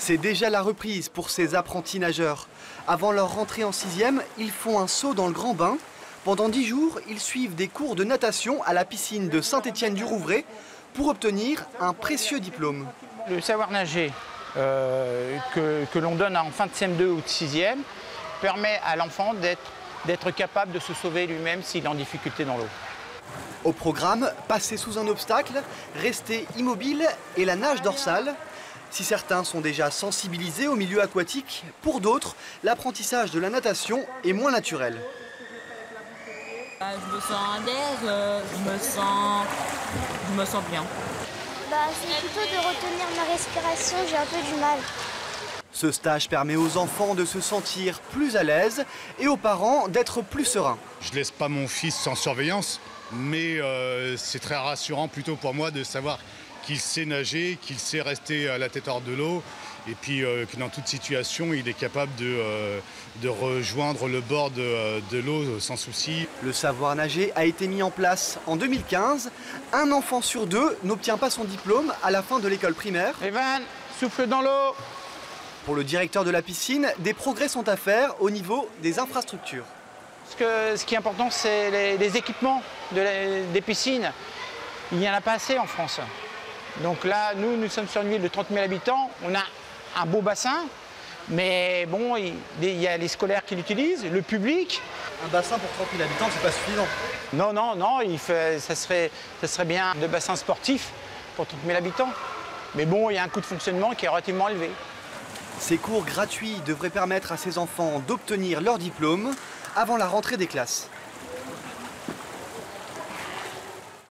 C'est déjà la reprise pour ces apprentis nageurs. Avant leur rentrée en 6e, ils font un saut dans le grand bain. Pendant 10 jours, ils suivent des cours de natation à la piscine de Saint-Étienne-du-Rouvray pour obtenir un précieux diplôme. Le savoir nager que l'on donne en fin de CM2 ou de 6e permet à l'enfant d'être capable de se sauver lui-même s'il est en difficulté dans l'eau. Au programme, passer sous un obstacle, rester immobile et la nage dorsale. Si certains sont déjà sensibilisés au milieu aquatique, pour d'autres, l'apprentissage de la natation est moins naturel. Je me sens à l'aise, je me sens bien. C'est plutôt de retenir ma respiration, j'ai un peu du mal. Ce stage permet aux enfants de se sentir plus à l'aise et aux parents d'être plus sereins. Je ne laisse pas mon fils sans surveillance, mais c'est très rassurant plutôt pour moi de savoir qu'il sait nager, qu'il sait rester à la tête hors de l'eau et puis que dans toute situation, il est capable de rejoindre le bord de l'eau sans souci. Le savoir nager a été mis en place en 2015. Un enfant sur 2 n'obtient pas son diplôme à la fin de l'école primaire. Evan, souffle dans l'eau. Pour le directeur de la piscine, des progrès sont à faire au niveau des infrastructures. Ce qui est important, c'est les équipements des piscines. Il n'y en a pas assez en France. Donc là, nous sommes sur une ville de 30 000 habitants. On a un beau bassin, mais bon, il y a les scolaires qui l'utilisent, le public. Un bassin pour 30 000 habitants, c'est pas suffisant. Non, ça serait bien de bassin sportif pour 30 000 habitants. Mais bon, il y a un coût de fonctionnement qui est relativement élevé. Ces cours gratuits devraient permettre à ces enfants d'obtenir leur diplôme avant la rentrée des classes.